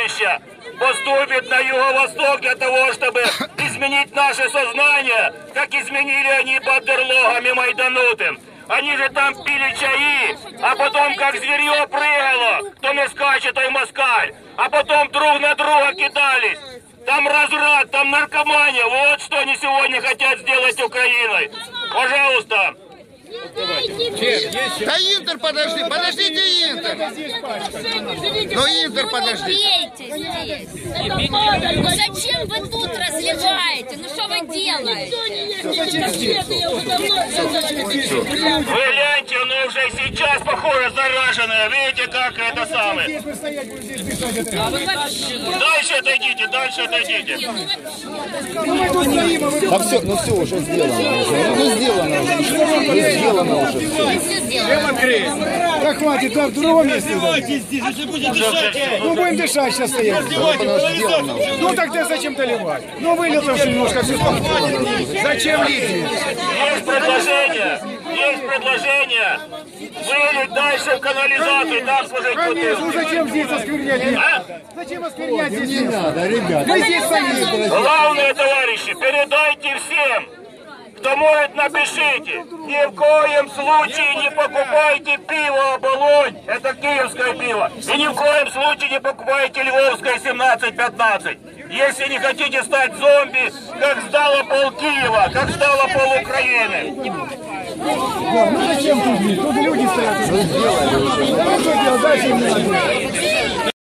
товарища поступит на юго-восток для того, чтобы изменить наше сознание, как изменили они бандерлогам и майданутым. Они же там пили чаи, а потом как зверье прыгало, кто не скачет, той москаль, а потом друг на друга кидались. Там разврат, там наркомания, вот что они сегодня хотят сделать с Украиной. Пожалуйста. Да Интер, подождите Интер. Ну Интер, подожди. Ну зачем вы тут разливаете? Ну что вы делаете? Вы гляньте, оно уже сейчас похоже зараженное. Видите, как это самое? Дальше отойдите, дальше отойдите. Да все, ну все уже сделано. Ну сделано уже. Сделано уже все. Да хватит, да, в другом месте. Ну будем дышать сейчас стоять. Ну тогда зачем доливать? Ну вылил немножко. Зачем лить? Есть предложение вылить дальше в канализацию, там сложить бутылку. Ну зачем здесь осквернять? Зачем осквернять здесь? Не надо, ребят. Вы здесь стоите. Главное, товарищи, передайте всем, кто может, напишите. Ни в коем случае не покупайте пиво «Оболонь». Это киевское пиво. И ни в коем случае не покупайте львовское 17-15. Если не хотите стать зомби, как сдало пол Киева, как сдало пол Украины. Ну зачем тут? Тут люди стоят.